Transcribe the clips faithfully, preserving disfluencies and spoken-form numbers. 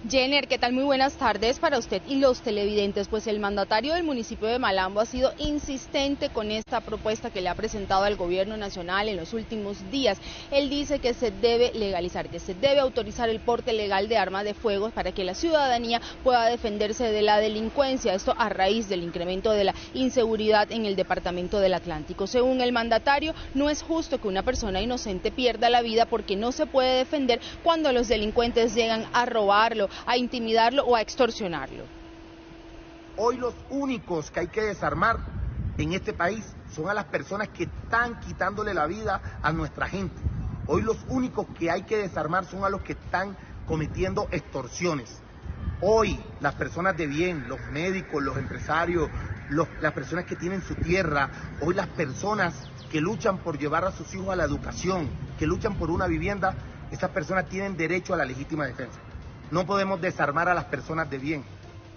Jenner, ¿qué tal? Muy buenas tardes para usted y los televidentes. Pues el mandatario del municipio de Malambo ha sido insistente con esta propuesta que le ha presentado al gobierno nacional en los últimos días. Él dice que se debe legalizar, que se debe autorizar el porte legal de armas de fuego para que la ciudadanía pueda defenderse de la delincuencia. Esto a raíz del incremento de la inseguridad en el departamento del Atlántico. Según el mandatario, no es justo que una persona inocente pierda la vida porque no se puede defender cuando los delincuentes llegan a robarlo, a intimidarlo o a extorsionarlo. Hoy los únicos que hay que desarmar en este país son a las personas que están quitándole la vida a nuestra gente. Hoy los únicos que hay que desarmar son a los que están cometiendo extorsiones. Hoy las personas de bien, los médicos, los empresarios, los, las personas que tienen su tierra, hoy las personas que luchan por llevar a sus hijos a la educación, que luchan por una vivienda, esas personas tienen derecho a la legítima defensa. No podemos desarmar a las personas de bien.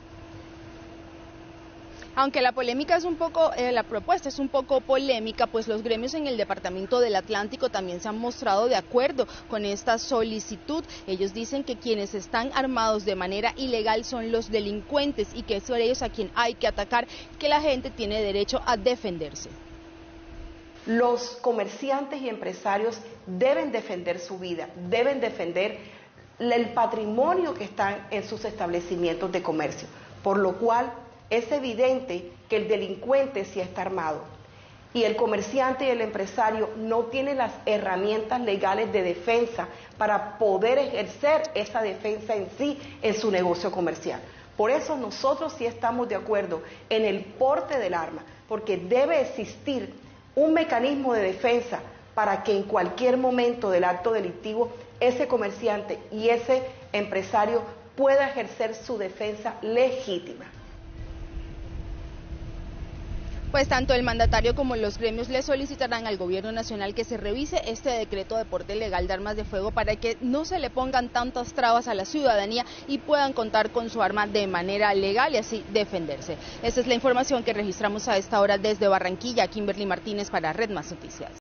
Aunque la polémica es un poco, eh, la propuesta es un poco polémica, pues los gremios en el departamento del Atlántico también se han mostrado de acuerdo con esta solicitud. Ellos dicen que quienes están armados de manera ilegal son los delincuentes y que es por ellos a quien hay que atacar, que la gente tiene derecho a defenderse. Los comerciantes y empresarios deben defender su vida, deben defender el patrimonio que están en sus establecimientos de comercio, por lo cual es evidente que el delincuente sí está armado y el comerciante y el empresario no tienen las herramientas legales de defensa para poder ejercer esa defensa en sí en su negocio comercial. Por eso nosotros sí estamos de acuerdo en el porte del arma, porque debe existir un mecanismo de defensa para que en cualquier momento del acto delictivo ese comerciante y ese empresario pueda ejercer su defensa legítima. Pues tanto el mandatario como los gremios le solicitarán al gobierno nacional que se revise este decreto de porte legal de armas de fuego para que no se le pongan tantas trabas a la ciudadanía y puedan contar con su arma de manera legal y así defenderse. Esa es la información que registramos a esta hora desde Barranquilla. Kimberly Martínez para Red Más Noticias.